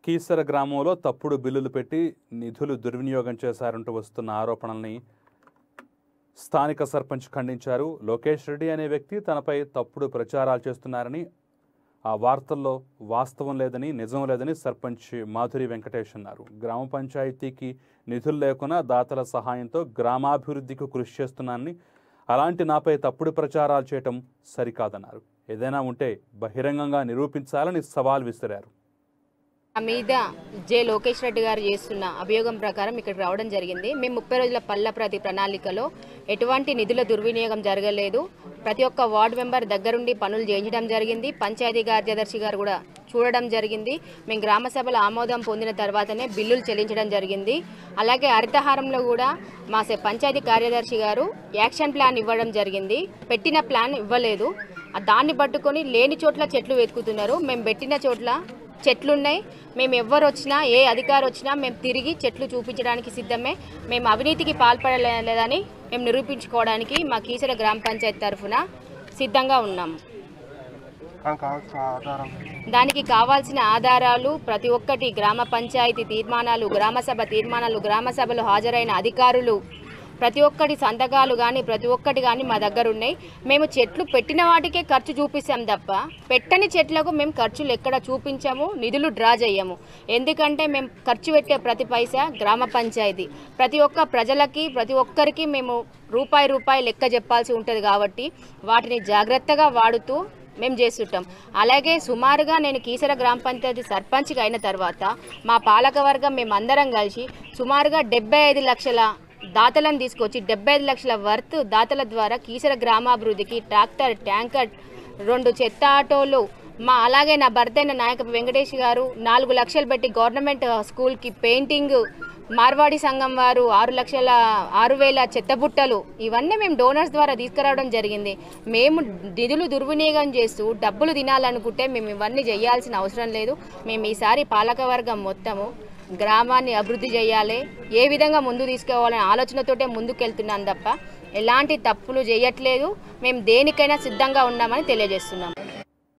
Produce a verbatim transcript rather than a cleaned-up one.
కీసర గ్రామంలో తప్పుడు బిల్లులు పెట్టి నిధులు దుర్వినియోగం చేశారంటూ వస్తున్న ఆరోపణల్ని స్థానిక సర్పంచ్ ఖండించారు. లోకేష్ రెడ్డి అనే వ్యక్తి తనపై తప్పుడు ప్రచారాలు చేస్తున్నారని, ఆ వార్తల్లో వాస్తవం లేదని, నిజం లేదని సర్పంచ్ మాధురి వెంకటేష్ అన్నారు. గ్రామ పంచాయతీకి నిధులు లేకున్నా దాతల సహాయంతో గ్రామాభివృద్ధికి కృషి చేస్తున్నానని, అలాంటి నాపై తప్పుడు ప్రచారాలు చేయటం సరికాదన్నారు. ఏదైనా ఉంటే బహిరంగంగా నిరూపించాలని సవాల్ విసిరారు. మీద జె లోకేష్ రెడ్డి గారు చేస్తున్న అభియోగం ప్రకారం ఇక్కడికి రావడం జరిగింది. మేము ముప్పై రోజుల పల్ల ప్రతి ప్రణాళికలో ఎటువంటి నిధుల దుర్వినియోగం జరగలేదు. ప్రతి ఒక్క వార్డు మెంబర్ దగ్గరుండి పనులు చేయించడం జరిగింది. పంచాయతీ కార్యదర్శి గారు కూడా చూడడం జరిగింది. మేము గ్రామ సభల ఆమోదం పొందిన తర్వాతనే బిల్లులు చెల్లించడం జరిగింది. అలాగే హరితహారంలో కూడా మా పంచాయతీ కార్యదర్శి గారు యాక్షన్ ప్లాన్ ఇవ్వడం జరిగింది. పెట్టిన ప్లాన్ ఇవ్వలేదు. దాన్ని పట్టుకొని లేని చోట్ల చెట్లు వెతుకుతున్నారు. మేము పెట్టిన చోట్ల చెట్లున్నాయి. మేము ఎవరు వచ్చినా, ఏ అధికారి వచ్చినా మేము తిరిగి చెట్లు చూపించడానికి సిద్ధమే. మేము అవినీతికి పాల్పడలేదని మేము నిరూపించుకోవడానికి మా కీసర గ్రామ పంచాయతీ తరఫున సిద్ధంగా ఉన్నాము. దానికి కావాల్సిన ఆధారాలు ప్రతి ఒక్కటి గ్రామ పంచాయతీ తీర్మానాలు, గ్రామ సభ తీర్మానాలు, గ్రామ సభలో హాజరైన అధికారులు ప్రతి ఒక్కటి సంతకాలు కానీ ప్రతి ఒక్కటి కానీ మా దగ్గర ఉన్నాయి. మేము చెట్లు పెట్టిన వాటికే ఖర్చు చూపిస్తాం తప్ప పెట్టని చెట్లకు మేము ఖర్చులు ఎక్కడ చూపించాము, నిధులు డ్రా చేయము. ఎందుకంటే మేము ఖర్చు పెట్టే ప్రతి పైసా గ్రామ పంచాయతీ, ప్రతి ఒక్క ప్రజలకి ప్రతి ఒక్కరికి మేము రూపాయి రూపాయి లెక్క చెప్పాల్సి ఉంటుంది. కాబట్టి వాటిని జాగ్రత్తగా వాడుతూ మేము చేస్తుంటాం. అలాగే సుమారుగా నేను కీసర గ్రామ పంచాయతీ సర్పంచ్గా అయిన తర్వాత మా పాలకవర్గం మేమందరం కలిసి సుమారుగా డెబ్బై ఐదు లక్షల దాతలను తీసుకొచ్చి డెబ్బై ఐదు లక్షల వర్త్ దాతల ద్వారా కీసర గ్రామాభివృద్ధికి ట్రాక్టర్, ట్యాంకర్, రెండు చెత్త ఆటోలు, మా అలాగే నా భర్త అయిన నాయక వెంకటేష్ గారు నాలుగు లక్షలు పెట్టి గవర్నమెంట్ స్కూల్కి పెయింటింగ్, మార్వాడి సంఘం వారు ఆరు లక్షల ఆరు వేల చెత్తబుట్టలు, ఇవన్నీ మేము డోనర్స్ ద్వారా తీసుకురావడం జరిగింది. మేము నిధులు దుర్వినియోగం చేస్తూ డబ్బులు తినాలనుకుంటే మేము ఇవన్నీ చేయాల్సిన అవసరం లేదు. మేము ఈసారి పాలకవర్గం మొత్తము గ్రామాన్ని అభివృద్ధి చేయాలి, ఏ విధంగా ముందు తీసుకోవాలనే ఆలోచనతోటే ముందుకెళ్తున్నాం తప్ప ఎలాంటి తప్పులు చేయట్లేదు. మేము దేనికైనా సిద్ధంగా ఉన్నామని తెలియజేస్తున్నాం.